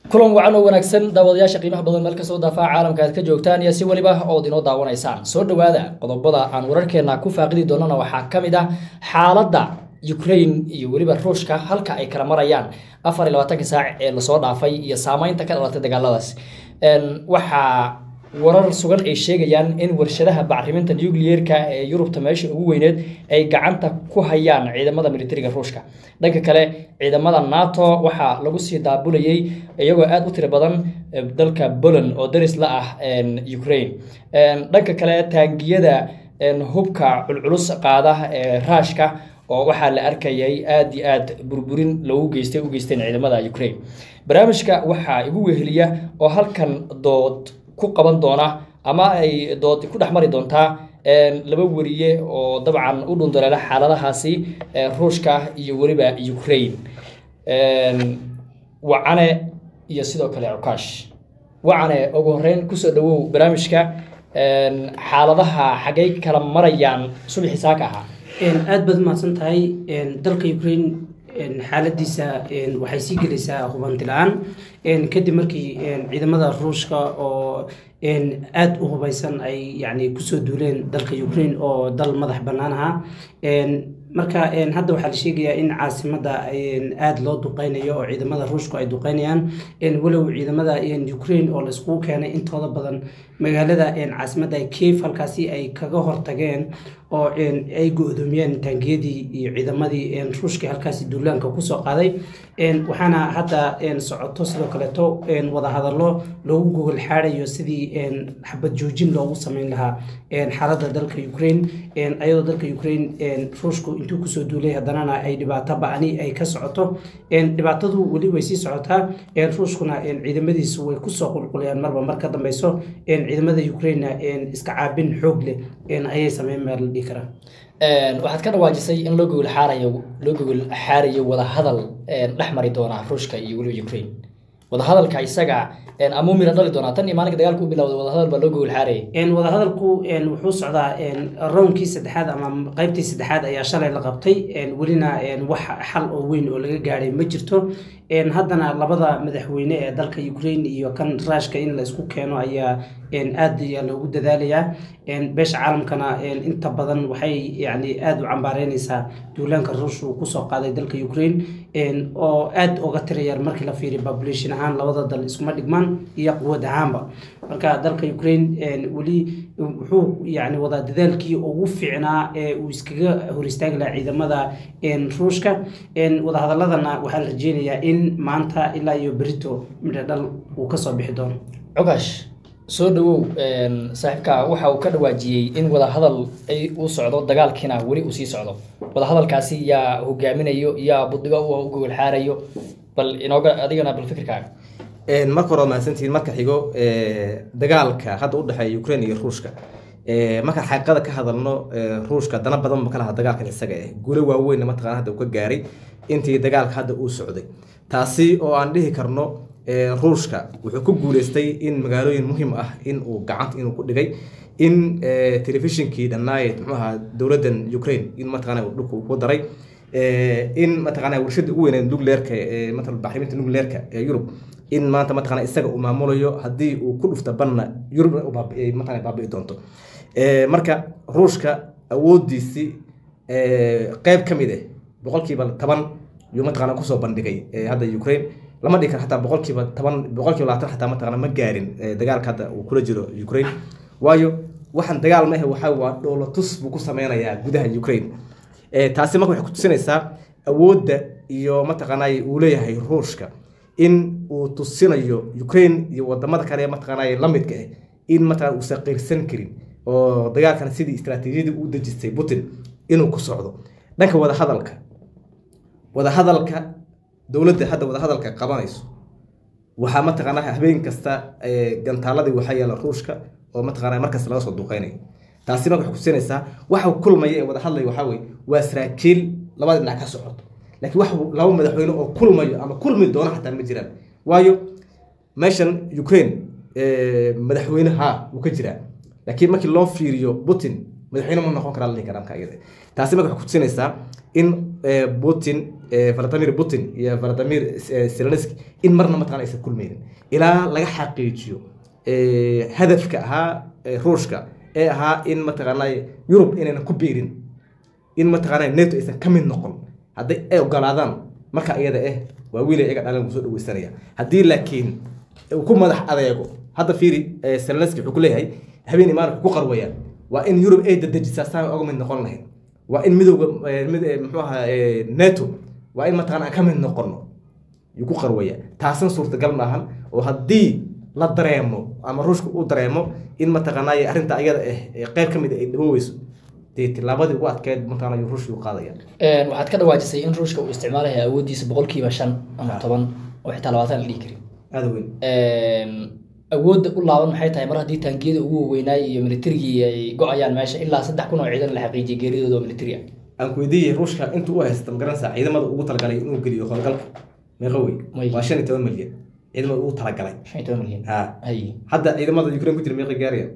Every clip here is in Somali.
kulan wacan oo wanaagsan daawadayaasha qiimaha badan meel ka soo daafaca caalamka aad ka joogtaan iyo si waliba oo inoo daawanaysaan soo dhawaada qodobada aan wararkeena ku faaqidi doonana waxaa kamid ah xaaladda Ukraine iyo waliba Ruushka halka ay kala marayaan 24 saac ee la soo dhaafay iyo saameynta ka dhalatay dagaaladaas waxa warar sugan ay sheegayaan in warshadaha bacriminta nuclear-ka ee Yurubta meesha ugu weyneed ay gacanta ku hayaan ciidamada militariga Ruushka dhanka kale ciidamada NATO waxa lagu sii daabulayay iyagoo aad u tiro badan dalka Poland oo daris la ah Ukraine dhanka kale taangiyada hubka culculus qaada ee Ruushka oo waxa la arkayay aad iyo aad burburin lagu geysteen ciidamada Ukraine barnaamijka waxa igu weheliya oo halkan dood ku qaban doona ama ay dood ku dhaxmari doonta laba wariye oo dabcan u dhundaleela xaaladahaasi Ruushka iyo wariba Ukraine wacane iyo sidoo kale Ukash wacane ugu horeyn ku soo dhawow barnaamijka xaaladaha xagay kala marayaan subaxii saaka ah aad baad mahadsan tahay dalka Ukraine xaaladiisa waxay sii gelaysaa hubanti la'aan kadib markii ciidamada Ruushka oo aad u hubaysan ay ku soo duuleen dalka Ukraine oo dal madax bannaan ah marka hadda waxa la sheegayaa in caasimada aad loo duqeynayo oo ciidamada Ruushka ay duqeynayaan walow ciidamada Ukraine oo la isku keenay intooda badan magaalada caasimada Kiev halkaasi ay kaga hortageen oo ay go'doomiyeen taangiyadii iyo ciidamadii Ruushka halkaasi duulaanka ku soo qaaday waxaana hadda socoto sidoo kale wada hadallo loogu gogol xaarayo sidii xabad joojin loogu sameyn lahaa xaaladda dalka Ukraine ayadoo dalka Ukraine Ruushku intuu ku soo duulay haddana ay dhibaato ba'ani ay ka socoto dhibaatadu wali way sii socotaa Ruushkuna ciidamadiisu way ku soo qulqulayaan marba mar ka dambayso ciidamada Ukraine iska caabin xoog leh ayay sameyn meel dhikara waxaad ka dhawaajisay in loo gogol xaarayo wada hadal dhaxmari doona Ruushka iyo waliba Ukraine wada hadalka isaga ama mira dhali doona tan maalinka dagaalku u bilowday wada hadal baa loo gogol xaaray wada hadalku wuxuu socdaa roundkii saddexaad ama qaybtii saddexaad ayaa shalay la qabtay walina wax xal oo weyn oo laga gaaray ma jirto haddana labada madaxweyne ee dalka Ukraine iyo kan Ruushka in la isku keeno ayaa aad loogu dadaalayaa beesha caalamkana inta badan waxay aad u cambaareynaysaa duulaanka Ruushku ku soo qaaday dalka Ukraine oo aad uga tirayar markii la fiiriyo population ahaan labada dal isma dhigmaan iyo quwad ahaanba marka dalka Ukraine wali wuxuu wada dadaalkii ugu fiicnaa ee uu iskaga hor istaagi lahaa ciidamada Ruushka wada hadaladana waxaa la rajeynayaa in maanta ilaa iyo berito midho dhal uu ka soo bixi doono Ukash soo dhawow saaxiibka waxa uu ka dhawaajiyay in wada hadal ay u socdo dagaalkina wali uu sii socdo wada hadalkaasi yaa hogaaminayo yaa budiga u gogol xaarayo bal inooga adigana bal fikirkaaga marka hore ma santiin marka xigo dagaalka hadda u dhaxeeya Ukraine iyo Ruushka marka xaqada ka hadalno Ruushka dana badan ma kala dagaalkan isaga guulo waaweyn ma taqaan hadda uu ka gaaray intii dagaalka hadda uu socday taasi oo aan dhihi karno Ruushka wuxuu ku guuleystay in magaalooyin muhiim ah in uu gacanta inuu ku dhigay in telefishinkii dhanaayad maxaa dawladdan Ukraine in ma taqaan uu dhulku ku daray in ma taqaan warshada ugu weyn nuclear-ka matala bacriminta nuclear-ka ee Yurub in maanta ma taqaan isaga uu maamulayo hadii uu ku dhufta banna Yurub ma taqaan baabi'i doonto marka Ruushka awoodiisi qayb kamid ah boqolkiiba 10 iyo ma taqaan ku soo bandhigay hadda Ukraine lama dhigi karo hatta boqolkiiba 10 boqolkiiba 20 hatta ma taqaan ma gaarin dagaalka hadda uu kula jiro Ukraine waayo waxaan dagaal ma ahay waxa waa dowlatus buu ku sameynayaa gudaha Ukraine taasi marka waxay ku tusinaysaa awoodda iyo ma taqaanay uu leeyahay Ruushka in uu tusinayo Ukraine iyo wadamada kale ma taqaanay la midka ah in ma taqaan uu saqiirsan karin oo dagaalkan sidii istiraatiijiyada uu dejistay Putin inuu ku socdo dhanka wada hadalka dawladda hadda wada hadalka qabanayso waxa ma taqaanay habeen kasta gantaaladii waxa yaala Ruushka oo ma taqaanay markaas laga soo duqeynay taasi waxay ku siinaysaa waxa kulmaya wada hadlay waxa way waa saraakiil labada dhinac ka socoto laakiin wax laba madaxweyne oo kulmayo ama kulmi doona xataa ma jiraan waayo meeshan Ukraine madaxweynaha uu ka jira laakiin markii loo fiiriyo Putin madaxweyne ma noqon karaa la dhihi karaa marka iyada taasi marka waxay ku tusinaysaa in Putin Vladimir Putin iyo Vladimir Zelensky in marna mataqaana aysan kulmaynin ilaa laga xaqiijiyo hadafka ahaa Ruushka ee ahaa in mataqaana Yurub inayna ku biirin in mataqaana NATO aysan ka mid noqon hadday ay ogolaadaan marka iyada waa wiil iyaga dhalan soo dhaweysanaya haddii laakiin uu ku madax adeego hadda fiiri Zelensky wuxuu ku leeyahay habeen imaan ku qarwayaan waa in Yurub ay dedejisaa saan uga mid noqon lahayn waa in midowga muxuu ahaa NATO waa in mataqaana ka mid noqono ku qarwaya taasan suurtagal maahan oo haddii la dareemo ama Ruushku uu dareemo in mataqaana arrinta ayada qayb ka mid ay dhaweyso tilaabadii ugu adkeyd mataqaana Ruushku uu qaadaya waxaad ka dhawaajisay in Ruushka uu isticmaalayo awoodiisa 5% ama 10 oo xitaa 20 la dhigi karin aad weyn awoodda u laaban maxay tahay mar haddii taangiyada ugu weynaa iyo militarigii ay go'ayaan meesha ilaa 3,000 oo ciidan la xaqiijiyay geeridooda oo militari ah aan ku weydiiyay Ruushka intuu u haysto magaranaysa ciidamada ugu talagalay inuu geliyo howlgalka meeqa weyn waa 15 milyan ciidamada ugu talagalay 15 milyan hay hadda ciidamada Ukraine ku jira meeqa gaarayaan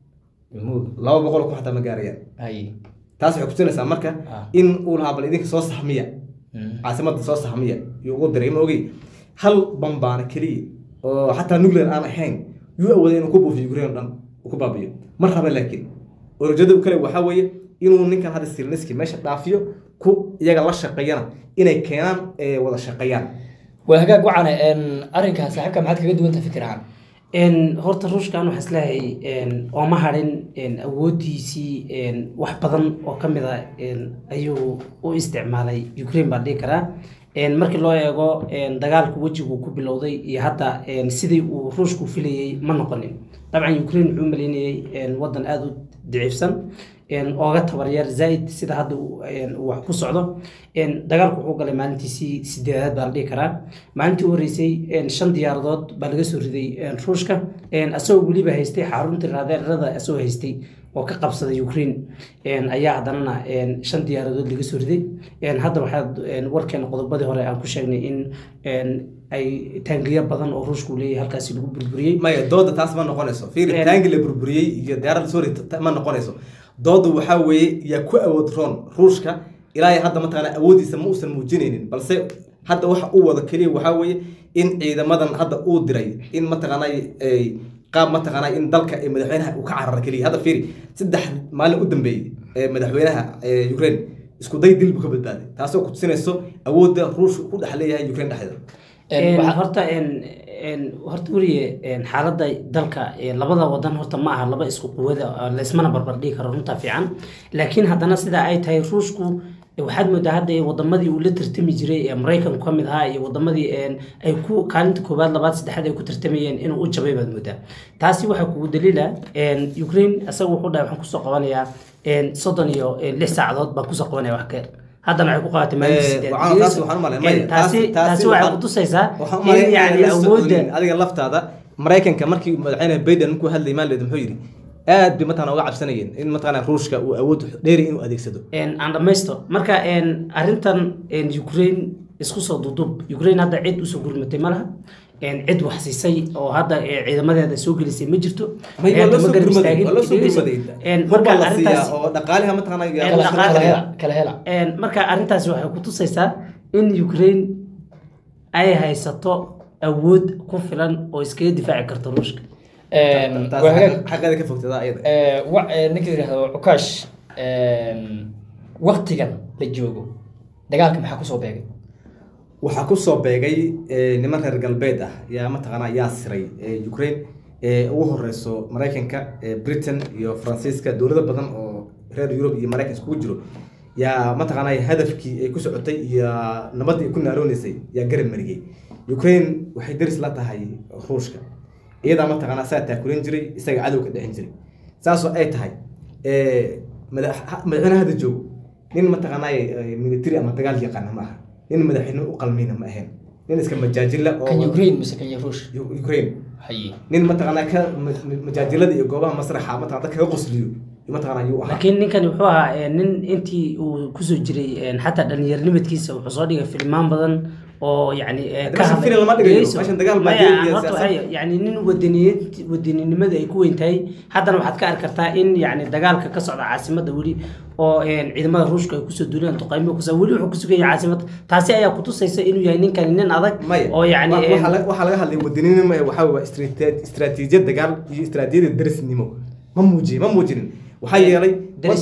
200 ku xataa ma gaarayaan hay taas waxay ku tusinaysaa marka in uu lahaa bal idinka soo saxmiya caasimada soo saxmiya iyo ugu dareemo ogi hal bambaana kaliya oo xataa nuclear aan ahayn yuu awooday inuu ku buufiyo Ukraine dhan uu ku baabiyo mar raba laakiin urujada kale waxa weeye inuu ninkan hadda Zelensky meesha dhaafiyo ku iyaga la shaqeeyana inay keenaan wada shaqeeyaan waa hagaag wacana arrinkaas saaxiibka maxaad kaga duwan tahay fikiraan horta Ruushkan waxa islaahay oo ma harin awoodiisii wax badan oo kamid ah ayuu u isticmaalay Ukraine baa dhigi karaa markii loo eego dagaalku wajigu ku bilowday iyo hadda sidii uu Ruushku filayay ma noqonin dabcan Ukraine wuxuu maleynayay wadan aad u daciifsan ooga tabaryar zaid sida hadda wax ku socdo dagaalku wuxuu galay maalintiisii 8aad baa la dhigi karaa maalintii horeysay 5 diyaaradood baa laga soo riday Ruushka asagoo waliba haystay xarunta raadeerada asagoo haystay oo ka qabsaday Ukraine ayaa haddana 5 diyaaradood laga soo riday hadda waxaa warkeena qodobadii hore aan ku sheegnay in ay taangiya badan oo Ruushku leeyahay halkaas lagu burburiyay maya dooda taas ma noqonayso fiir taangi la burburiyay iyo diyaarad soo riday ma noqonayso doodu waxa weeye ya ku awood roon Ruushka ilaa hadda mataqaana awoodiisa ma uusan muujinaynin balse hadda waxa uu wada kaliya waxa weeye in ciidamadan hadda uu diray in mataqaana ay qaab mataqaana in dalka ay madaxweynaha uu ka carar kaliya hadda fiiri 3 maalin u dambeeyay madaxweynaha Ukraine isku day dil ka badbaaday taasoo ku tusinayso awoodda Ruushku ku dhaxleeyahay Ukraine dhexdeeda horta wariye xaaladda dalka labada wadan horta ma aha laba isku quwada la ismana barbar dhigi karo runta fiican laakiin haddana sida ay tahay Ruushku waxaad moodaa hadda wadamadii uu la tartami jiray Mareykanku ka mid ahaa iyo wadamadii ay ku kaalinta koobaad labaad saddexaad ay ku tartamayeen inuu u jabay baad moodaa taasi waxa kugu daliila Ukraine asagu wuxuu dhahay waxaan ku soo qabanayaa 36 saacadood baan ku soo qabanaya wax kale haddana waxay ku qaadatay maalintii taasi waxay ku tusaysaa in yani awoodda adiga laftaada Mareykanka markii madaxweyne Biden ku hadlay maalin muxuu yiri aad bi matana uga cabsanayeen in matana Ruushka uu awood dheeri inuu adeegsado aan dhamaysto marka arrintan Ukraine isku soo dudub Ukraine hadda cid u soo gurmatay malaha cid wax siisay oo hadda ciidamadeeda soo gelisay ma jirto marka arrintaas oo dhaqaalaha matana kala hela marka arrintaas waxay ku tusaysaa in Ukraine ay haysato awood ku filan oo iskaga difaaci karto Ruushka حقا كيف وقت ذا نقدر عكاش وقتيا للجوجو دقالك maxaa ku soo beegay waxa ku soo beegay niman reer galbeed ah yaa mataqaana yaa siray Ukraine ugu horeyso Mareykanka Britain iyo Faransiiska dawlado badan oo reer Europe iyo Mareykanka isku jiro yaa mataqaana hadafkii ay ku socotay iyo nabadii ku naaroonayay yaa garan mariyay Ukraine waxay daris la tahay Ruushka iyada mataqaana saata kulan jiray isaga cadawga dhixin jiray saaso ay tahay madaxweynaha hadda joogo nin mataqaana military ama dagaal yaqaan ma aha nin madaxweyne u qalmeyna ma ahayn nin iska majaajila oo kan Ukraine mise kan Ruush Ukraine hayi nin mataqaana ka majaajilada iyo goobaha masraxa mataqaana ka qosliyo mataqaana uu ahaa laakiin ninkan wuxuu ahaa nin intii uu ku soo jiray xataa dhalinyarinimadiisa wuxuu soo dhigay filmaan badan oo yani yani nin wadaninimada ay ku weyn tahay haddana waxaad ka arki kartaa in yani dagaalka ka socda caasimada weli oo ciidamada ruushka ay kusoo duulaan duqaymo weli wuxuu ku sugan yahay caasimada taasi ayaa ku tusaysa inuu yahay ninkan nin adag oo yani waxaa laga hadlay wadaninimo waxaa waa istiraatiijiyad dagaal iyo istiraatiijiyad darisnimo ma muujinin waxaa yeelay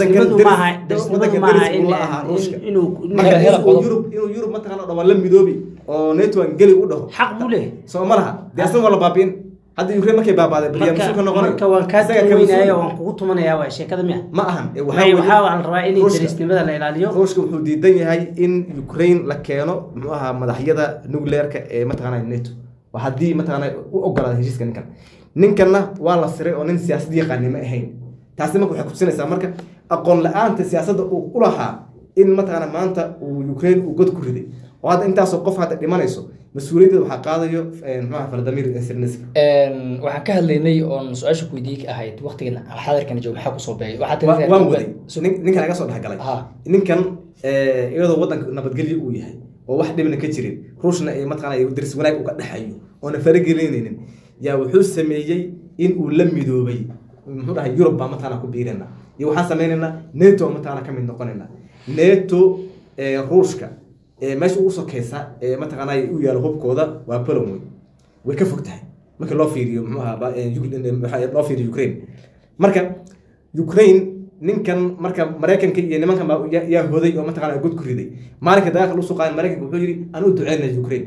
inuu yurub mataqaana dhawaan la midoobi oo neto aan geli u dhaho xaq buu leeyahay soo ma laha dee asna waa la baabi'in hadda Ukraine markay baabaaday barnaamijka ka noqonay marka waan ka weynaaya waan kugu tumanayaa waa sheekada miya ma ahan waxaa la rabaa in darisnimada la ilaaliyo ruushka wuxuu diidan yahay in Ukraine la keeno muxuu ahaa madaxyada nuclearka ee mataqaana neto waa haddii mataqaana u ogolaada heshiiska ninkanna waa la siray oo nin siyaasad yaqaan ma ahayn taasi marka waxay ku tusinaysaa marka aqoon la'aanta siyaasadda uu u lahaa in mataqaana maanta uu Ukraine uu god ku riday oo hadda intaasoo qof hadda dhimanayso mas-uuliyaddeeda waxaa qaadayo muxuu Vladimir Zelensky waxaan ka hadlaynay oon su-aasha ku weydiiyey ahayd waqtigan xadarkan joog maxaa kusoo beeyay waan waday ninkan laga soo dhexgalay ninkan iyadoo waddanka nabadgelyo uu yahay oo wax dhibna ka jirin ruushna ay mataqaana daris wanaag uga dhexayo oona faragelinaynin yaa wuxuu sameeyey in uu la midoobay muxuu dhahay Yurub baa mataqaana ku biirina iyo waxaan sameynaynaa NATO mataqaana ka mid noqonaynaa NATO ruushka meesha ugu sokeysa mataqaana u yaalo hubkooda waa Poland way ka fog tahay marka loo fiiriyo muxuu ahaa loo fiiriyo Ukraine marka Ukraine ninkan marka Mareykanka iyo nimankan baa yaa hoday oo mataqaana god ku riday maalinka dagaalka lagu soo qaaday Mareykanka wuxuu yiri aan u duceynaa Ukraine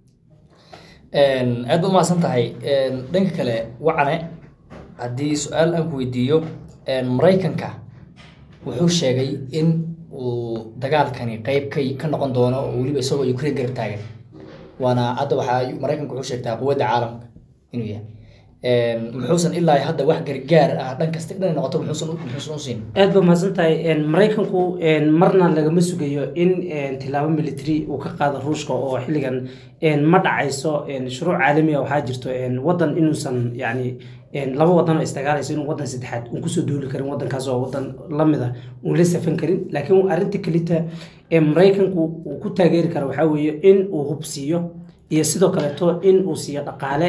aad u maasan tahay dhanka kale wacane haddii su-aal aan ku weydiiyo Mareykanka wuxuu sheegay in uu dagaalkani qayb ka noqon doono oo weliba isagoo Ukraine garab taagan waana hadda waxaa Mareykanka wuxuu sheegtaa quwadda caalamka inuu yahay muxuusan ilaa hadda wax gargaar ah dhan kasta dhan noqoto muxuusan u siin aad ba mahadsan tahay Mareykanku marna lagama sugayo in tilaabo military uu ka qaado ruushka oo xilligan ma dhacayso shuruuc caalami ah waxaa jirto wadan inuusan yani laba wadan oo isdagaalayso inuu wadan saddexaad uu kusoo duuli karin wadankaas oo wadan lamid ah uu la safan karin laakiin arrinta kalita Mareykanku uu ku taageeri karo waxaa weeye in uu hubsiyo iyo sidoo kaleeto in uu siiyo dhaqaale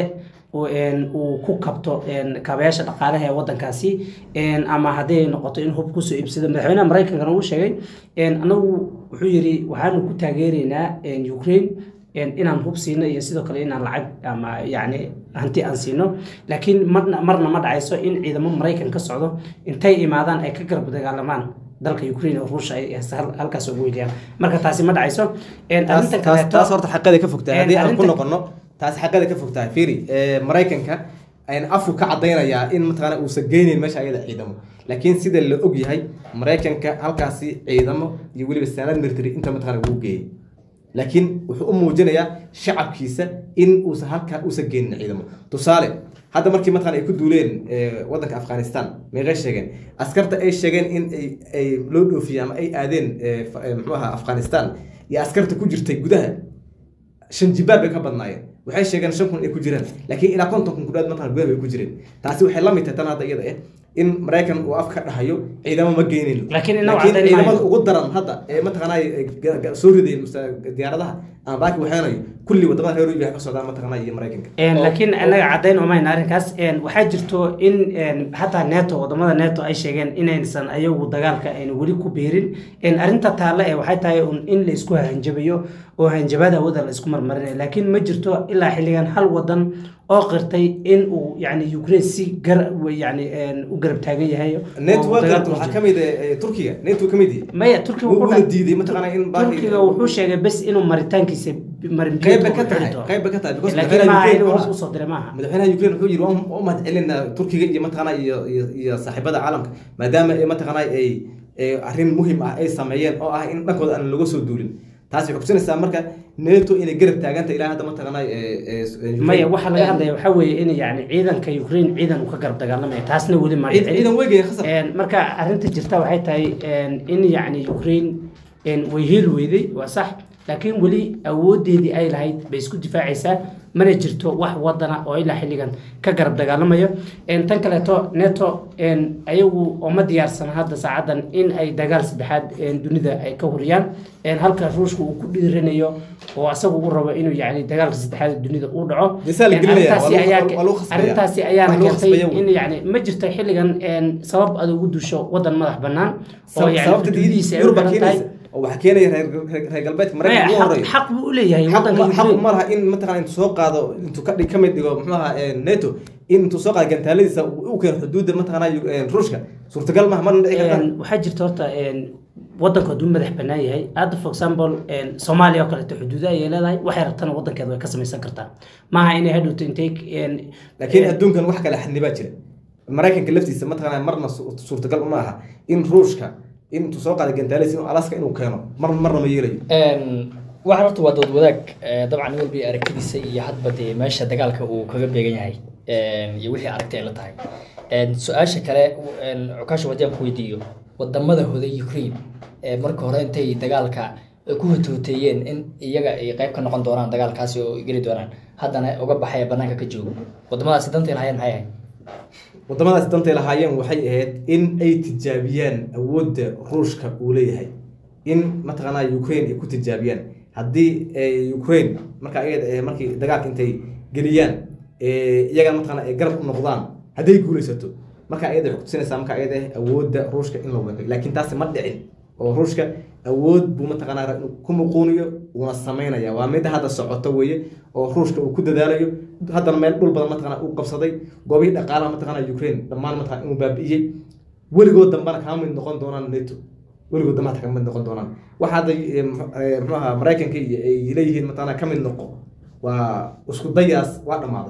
uu ku kabto kaabayaasha dhaqaalaha ee wadankaasi ama haddii ay noqoto in hub kusoo iibsado madaxweynaha Mareykanka uu sheegay anagu wuxuu yiri waxaanu ku taageeraynaa Ukraine inaan hub siino iyo sidoo kale inaan lacag ama yani hanti aan siino laakiin marna ma dhacayso in ciidamo Mareykan ka socdo intay imaadaan ay ka garab dagaalamaan dalka Ukraine oo Ruushka ay halkaas ugu weeyaan marka taasi ma dhacayso taas horta xaqada ka fogtahay haddii aan ku noqono taas xaqada ka fogtahay fiiri Mareykanka ayaan afku ka cadeynayaa in mataqaana uusan geynin meesha ayada ciidamo laakiin sida la og yahay Mareykanka halkaasi ciidamo iyo weliba sanad military inta mataqaana uu geeyay laakiin wuxuu u muujinayaa shacabkiisa in uusan halka uusan geynin ciidamo tusaale hadda markii mataqaana ay ku duuleen wadanka Afghanistan meeqa sheegeen askarta ay sheegeen in ay loo dhoofiyay ama ay aadeen muxuu ahaa Afghanistan iyo askarta ku jirtay gudaha shan jibaab ka badnaayeen waxay sheegeen 5,000 ay ku jiraan laakiin ilaa 50,000 ku dhaad mataqaana gudaha ay ku jireen taasi waxay la mid tahay tan hadda iyada in Mareykan uu afka dhahayo ciidamo ma geynino laakiin ciidamada ugu daran hadda mataqaana soo riday diyaaradaha ama baaki waxaanayo kulli wadamada reer Yurub ka socdaan mataqaana iyo Mareykanka laakiin anaga cadeyn uma hayna arrinkaas waxaa jirto in hatta NATO wadamada NATO ay sheegeen inaysan ayagu dagaalka ay wali ku beerin arrinta taala waxay tahay in la isku hanjabayo oo hanjabada wada la isku marmarinay laakiin ma jirto ilaa xilligan hal wadan oo qirtay in uu yani Ukraine si yani u garab taagan yahay network waxa kamid Turkiga network kamid maya Turkiga wuxuu diiday mataqaana in Turkiga wuxuu sheegay bas inuu maritaankiisa qayb ka tahay because madaxweynaha Ukraine wuxuu yiri oo ma celina Turkiga iyo mataqaana iyo saaxiibada caalamka maadaama ay mataqaana ay arrin muhiim ah ay sameeyeen oo ah in dhankooda aan laga soo duulin taasi waxay kusinaysaa marka NATO inay garab taaganta ilaa hadda mataqaana maya waxa laga hadlayo waxa weeye in yani ciidanka Ukraine ciidan uu ka garab dagaalamay taasna wali ma ciidan weygay khasab marka arrinta jirta waxay tahay in yani Ukraine way hel weyday waa sax laakiin wali awoodeedii ay lahayd bay isku difaacaysaa mana jirto wax wadana oo ilaa xilligan ka garab dagaalamayo tan kaleeto neto ayagu oo ma diyaarsan hadda saacadan in ay dagaal saddexaad dunida ay ka huriyaan halka ruushka uu ku dhiiranayo oo asagu u rabo inuu yani dagaalka saddexaad dunida uu dhaco arrintaasi ayaana keentay in yani ma jirto xilligan sabab aad ugu dusho wadan madax bannaan oo yani xuduudihiisa ay u badan tahay waxa keenaya reer galbeedka Mareykanka ugu horeeya xaq buu u leeyahay wadanka xaq ma laha in mataqaan intuu soo qaado intuu ka mid dhigo maxaa NATO intuu soo qaado gantaaladiisa uu keeno xuduudda mataqaan Ruushka suurtagal ma dhici kartaa waxa jirta horta wadanka duu madax bannaan yahay hadda for example Soomaaliya oo kale xuduudaha ay leedahay waxay rabtaan wadankeeda way ka samaysan kartaa maaha inay hadhowto intay laakiin adduunkan wax kale xannibaa jira Mareykanka laftiisa mataqaan marna suurtagal uma aha in Ruushka intuu soo qaaday gantaaladiisa inuu Alaska inuu keeno marna ma yeelayo waxaan horta waa dood wadaag dabcan walba aragtidiisa iyo hadba dee meesha dagaalka uu kaga beegan yahay iyo wixii aragtay la tahay su-aasha kale cukaasha wadaan ku weydiiyo wadamada hoday Ukraine marka hore intay dagaalka ku hutooteeyeen in iyaga ay qayb ka noqon doonaan dagaalkaasi oo geli doonaan haddana uga baxay banaanka ka joogo wadamadaasi dantay lahaayeen maxay ahayd wadamadaas dantay lahaayeen waxay ahayd in ay tijaabiyaan awoodda Ruushka uu leeyahay in mataqaanaa Ukraine ay ku tijaabiyaan haddii Ukraine markii dagaalka intay geliyaan iyaga mataqaanaa ay garab u noqdaan hadday guulaysato marka ayada waxay tusinaysaa marka ayada awoodda Ruushka in la weeqay laakiin taasi ma dhicin oo Ruushka awood buu mataqaanaa ku muquuniyo una sameynaya waa mid hadda socoto weeye oo Ruushka uu ku dadaalayo haddana meel dhul badan mataqaanaa uu qabsaday goobihii dhaqaalaha mataqaanaa Ukraine dhammaan mataqaanaa inuu baabi'iyay weligood dambana kama mid noqon doonaan NATO weligood dambana kama mid noqon doonaan waxa hadda maxaa Mareykanka ay leeyihiin mataqaanaa ka mid noqo waa isku dayaas waa dhamaaday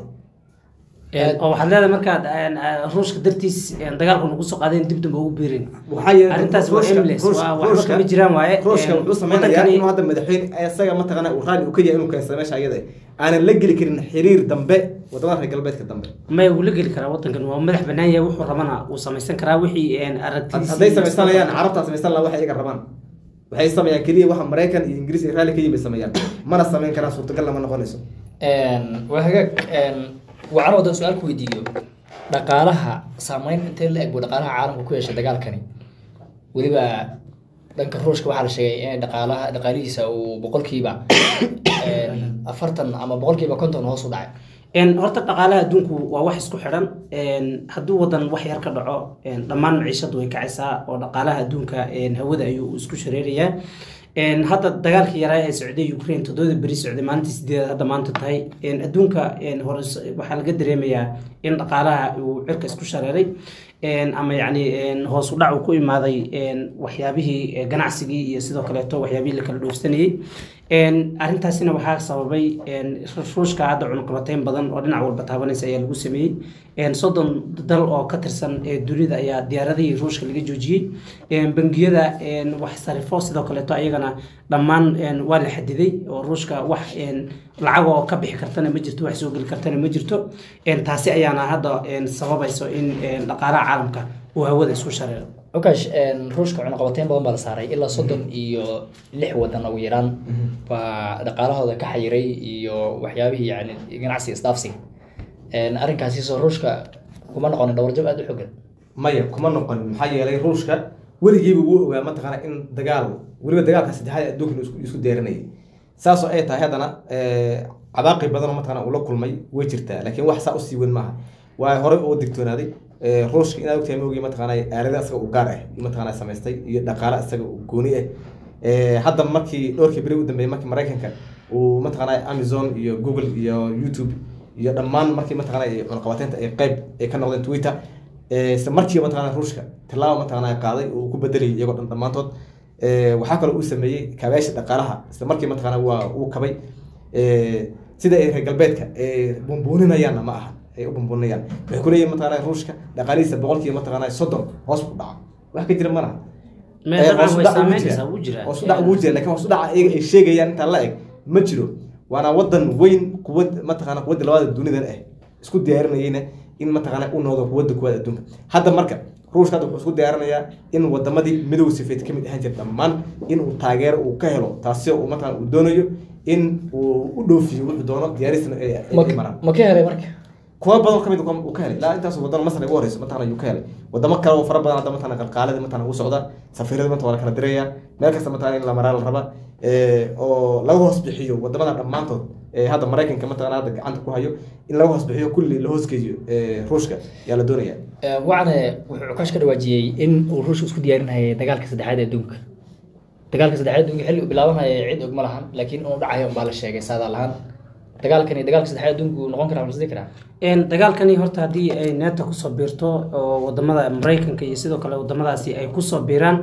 oo waxaad leedahay markaad Ruushka dartiis dagaalku ugu soo qaadeen dib dambe ugu biirin arrintaas waa aimless waa wax kama jiraan waaye Ruushka wuxuu sameeyaa inuu hadda madaxweyne isaga mataqaanaa uu raadi u ka yahay inuu keensan meesha ayada aanan la geli karin xiriir dambe wadamada reer galbeedka dambe ma uu la geli karaa wadankan waa madax bannaan yahay wuxuu rabana uu samaysan karaa wixii aragtidiisa hadday samaysanayaan carabta samaysan la waxa iyaga rabaan waxay sameeyaan kaliya waxa Mareykan iyo Ingiriis ay raali ka yimid sameeyaan mana sameyn karaan suurtagal lama noqonayso waa hagaag waxaan wada su'aal ku weydiiyo dhaqaalaha saameyn intee la eg buu dhaqaalaha caalamka ku yeeshay dagaalkani weliba dhanka Ruushka waxaa la sheegay in dhaqaalihiisa uu boqolkiiba 40 ama boqolkiiba 50 hoos u dhacay horta dhaqaalaha adduunku waa wax isku xiran hadduu wadan wax yar ka dhaco dhammaan maciishadu way kacaysaa oo dhaqaalaha adduunka hawada ayuu isku shareerayaa hadda dagaalkii yaraa ee socday Ukraine toddoba bari socday maalintii 8 hadda maanta tahay adduunka hore waxa laga dareemayaa in dhaqaalaha uu cirka isku shareeray ama yani hoos u dhac ku imaaday waxyaabihii ganacsigii iyo sidoo kale waxyaabihii la kala dhoofsanayay arrintaasina waxaa sababay Ruushka hadda cunaqabateyn badan oo dhinac walba taabanaysa ayaa lagu sameeyay 30 dal oo ka tirsan dunida ayaa diyaaradihii Ruushka laga joojiyay bangiyada wax sarifo sidoo kale ayagana dhammaan waa la xadiday oo Ruushka wax lacag oo ka bixi kartana ma jirto wax soo gali kartana ma jirto taasi ayaana hadda sababayso in dhaqaalaha caalamka uu hawada isku shareero okash Ruushka cunaqabateyn badan baa la saaray ilaa 36 wadan ugu yaraan baa dhaqaalahooda ka xayiray iyo waxyaabihii yani ganacsi isdaafsi arrinkaasi soo Ruushka kuma noqon dhowr jab aad u xooggan maya kuma noqon maxaa yeelay Ruushka weligiiba wuu ogaa mataqaanaa in weliba dagaalka saddexaad adduunka isku diyaarinayay saasoo ay tahay haddana cabaaqi badan oo mataqaanaa uu la kulmay way jirtaa laakiin wax saa u sii weyn maaha waa hore oo digtoonaaday Ruushka inaad ogtahay moogay mataqaanaa aalada asaga u gaar ah mataqaanaa samaystay iyo dhaqaale asaga u gooni ah hadda markii dhowrkii bari u dambeeyay markii Mareykanka uu mataqaanaa Amazon iyo Google iyo YouTube iyo dhammaan markii mataqaanaa cunaqabateynta ay qayb ay ka noqdeen Twitter isla markii mataqaanaa Ruushka tallaabo mataqaanaa qaaday oo ku bedelay iyagoo dhammaantood waxaa kale uu sameeyay kaabayaasha dhaqaalaha isla markii mataqaanaa waa uu kabay sida ay reer galbeedka bumbuuninayaan ma aha ay u bumbuuninayaan waxay ku leeyihiin mataqaanaa Ruushka dhaqaalihiisa boqolkiiba mataqaanaa 30 hoos u dhaca wax ka jira ma laha hoos u dhac wuu jira laakiin hoos u dhaca iyaga ay sheegayaan inta la eg ma jiro waana wadan weyn quwad mataqaanaa quwadda labaad dunida ah isku diyaarinayna in mataqaanaa uu noqdo quwadda kuwaad adduunka hadda marka ruushka hadda wuxuu isku diyaarinayaa in wadamadii midowga Soviet ka mid ahaan jiray dhammaan in uu taageero uu ka helo taasi oo mataqaan uu doonayo in uu u dhoofiyo wuxuu doono diyaarisna maraan ma ka helay marka kuwa badan kamid uu ka helay ilaa intaas waddan Masar ugu horeyso mataqaan uu ka helay wadamo kale oo fara badan hadda mataqaan qalqaalada mataqaan ugu socda safiirada mataqaan waa kala diraya meel kasta mataqaan in la maraa la raba oo laga hoos bixiyo wadamada dhamaantood hadda Mareykanka mataqaan hadda gacanta ku hayo in laga hoos bixiyo kulli la hoos geeyo Ruushka yaa la doonaya waxana wuxuu ka shaqo dhawaajiyay in uu Ruushku isku diyaarinayay dagaalka saddexaad ee adduunka dagaalka saddexaad adduunka xilli uu bilaabanayay cid og ma lahan laakiin uu dhacayo baa la sheegay saadaal ahaan dagaalkani dagaalka saddexaad adduunku noqon karaa ma karaa dagaalkani horta haddii ay NATO kusoo biirto oo wadamada Mareykanka iyo sidoo kale wadamadaasi ay kusoo biiraan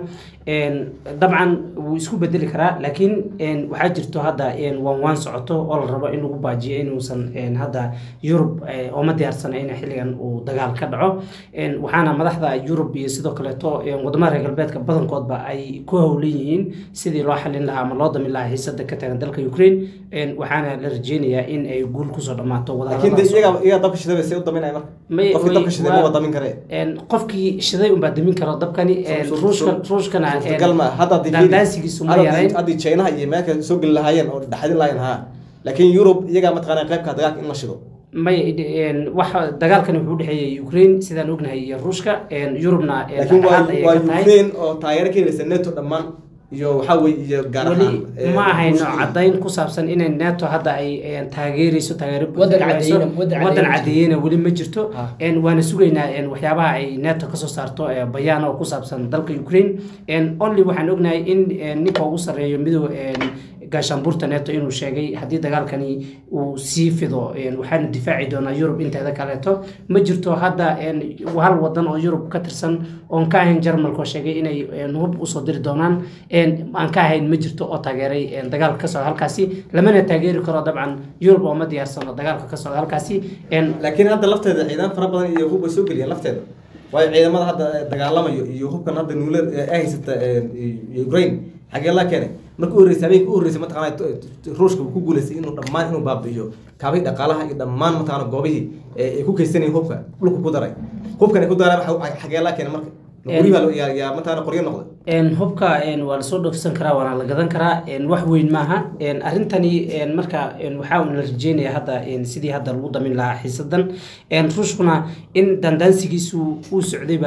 dabcan wuu isku bedeli karaa laakiin waxaa jirto hadda waan socoto oo la rabo in lagu baajiyo inuusan hadda Yurub oo ma diyaarsana in xilligan uu dagaal ka dhaco waxaana madaxda Yurub iyo sidoo kale wadamada reer galbeedka badankoodba ay ku hawlan yihiin sidii loo xalin lahaa ama loo damin lahaa xiisadda ka tagan dalka Ukraine waxaana la rajeynayaa in ay guul kusoo dhamaato wadahadalada dabka shiday say u daminay marka qofkii dabka shiday ma damin kare qofkii shiday un baa damin karo dabkani ruushkana galma hadda dandaasigiisu ma yarayn hadii China iyo America soo gali lahaayeen oo dhaxadin lahaayeen ha laakiin Europe iyaga ma taqaan qaybka dagaalka in la shido may wax dagaalkan wuxuu dhaxeeyay Ukraine sidaan ognahay iyo Ruushka Europe-na waa Ukraine oo taageero ka helaysa NATO dhamaan iyo waxa weeye gaar ahaan ma ahayno cadayn ku saabsan in NATO hadda ay taageerayso taageero wadan cadeeyna wali ma jirto waana sugaynaa waxyaabaha ay NATO ka soo saarto bayaan oo ku saabsan dalka Ukraine only waxaan ognahay in ninka ugu sareeyo midow gaashaanbuurta NATO inuu sheegay haddii dagaalkani uu sii fido waxaanu difaaci doonaa Yurub inteeda kaleeto ma jirto hadda hal wadan oo Yurub ka tirsan oo ka ahayn Jarmalka sheegay inay hub u soo diri doonaan aan ka ahayn ma jirto oo taageeray dagaalka ka socda halkaasi lamana taageeri karo dabcan Yurub oo ma diyaarsano dagaalka ka socda halkaasi laakiin hadda lafteeda ciidan fara badan iyo hub soo galiyay lafteeda way ciidamada hadda dagaalamayo iyo hubkan hadda nuuleed ay haysata Ukraine xagee la keenay markuu horeysay mataqaan Ruushka ku guuleysay inuu dhammaan inuu baabi'iyo kaabay dhaqaalaha iyo dhammaan mataqaan goobihii ay ku kaysanay hubka dhulka ku daray hubkan ku daray xagee la keenay marka ya mataqaan qoryo noqday hubka waa la soo dhoofsan karaa waana la gadan karaa wax weyn maaha arintani marka waxa uu la rajeenayaa hadda sidii hadda lagu damin lahaa xiisadan Ruushkuna in dandaansigiisu uu socdayba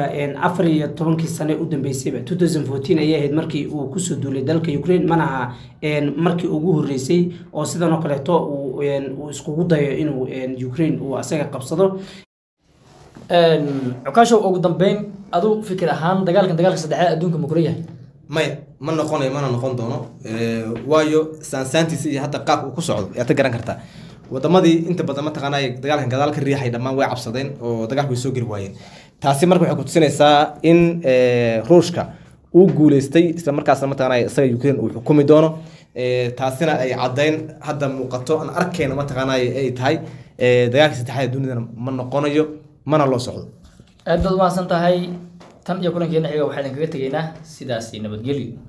14 sano u dambeysayba 2014 ayay ahayd markii uu ku soo duulay dalka Ukraine manaha markii ugu horeysay oo sidan oo kale uu isku dayo inuu Ukraine uu asaga qabsado عكاشو ugu dambeyn adu fikir ahaan dagaalka saddexaad adduunka ma kula yahay ma noqon doono waayo sansantiisa iyo hadda qaab uu ku socdo ayaa ta garan kartaa wadamadii inta badan ma taqaanay dagaalkan gadaal ka riixay dhamaan way cabsadeen oo dagaalku soo geli waayeen taasi marka waxay ku tusinaysaa in Ruushka uu guuleystay isla markaasna ma taqaanay isaga Ukraine uu xukumi doono taasina ay cadeyn hadda muuqato aan arkayna ma taqaanay ay tahay dagaalka saddexaad adduunka ma noqonayo mana loo socdo aad baad u maasan tahay tan iyo kulankeena xiga waxaan kaga tageynaa sidaas nabadgelyo